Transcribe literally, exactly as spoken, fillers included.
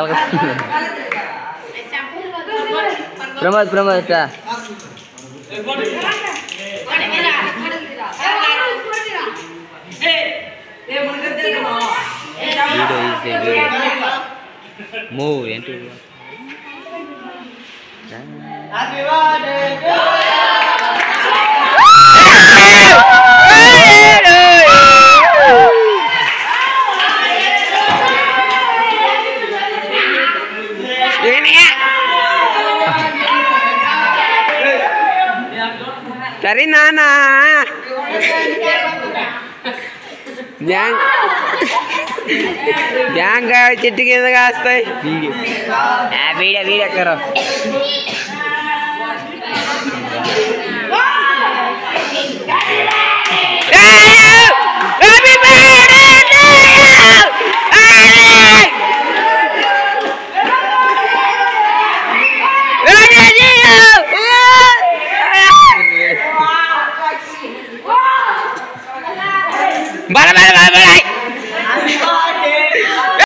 Pramod Pramod video is a video move into happy birthday dari Nana yang yang gak चिट्ठी के अंदर आस्ता है वीडियो हाँ वीडियो वीडियो करो हैप्पी बर्थडे बाला बाला बाला